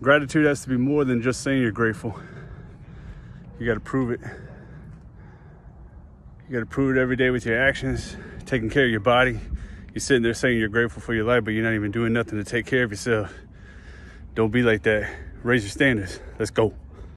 Gratitude has to be more than just saying you're grateful. You got to prove it. You got to prove it every day with your actions, taking care of your body. You're sitting there saying you're grateful for your life, but you're not even doing nothing to take care of yourself. Don't be like that. Raise your standards. Let's go.